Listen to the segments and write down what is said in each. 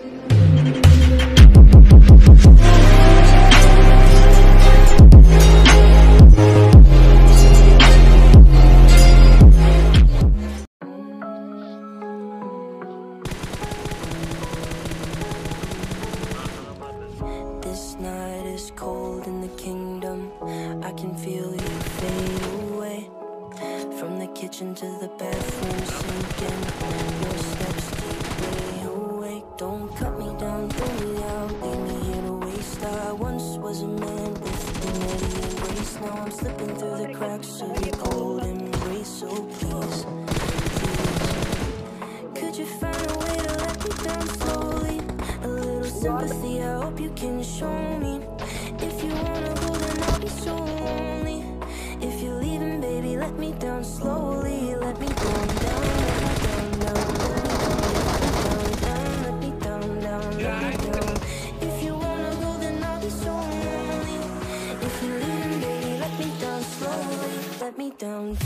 This night is cold in the kingdom. I can feel you fade away. From the kitchen to the bathroom sinking. Your steps keep me awake. Don't cut me down, throw me out, leave me here to waste. I once was a man with dignity and grace. Now I'm slipping through the cracks of your cold embrace. So please, could you find a way to let me down slowly? A little sympathy, I hope you can show me. If you wanna go, then I'll be so lonely. If you're leaving, baby, let me down slowly. Let me down, down, down, down, let me down, down, let me down. If you wanna go, then I'll be so lonely. If you're leaving, baby, let me down slowly. Let me down.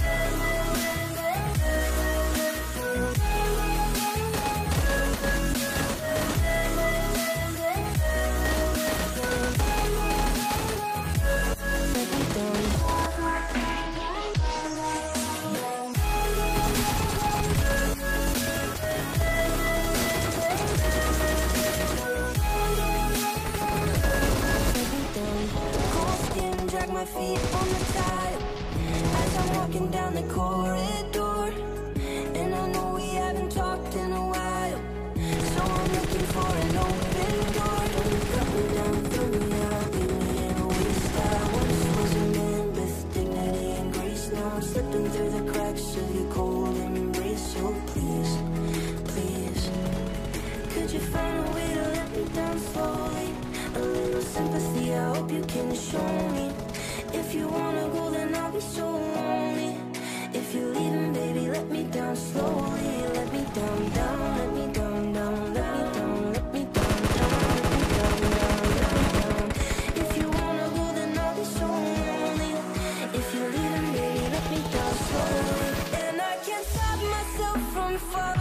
My feet on the tile as I'm walking down the corridor, and I know we haven't talked in a while, so I'm looking for an open door. Don't cut me down, throw me out, leave me in a waste. I once was a man with dignity and grace. Now I'm slipping through the cracks of your cold embrace. So please, please, could you find a way to let me down slowly? A little sympathy, I hope you can show me. If you wanna go, then I'll be so lonely. If you're leaving, baby, let me down slowly. Let me down, down, let me down, down, let me down, let me down, down, let me down, down, let me down. If you wanna go, then I'll be so lonely. If you're leaving, baby, let me down slowly. And I can't stop myself from falling.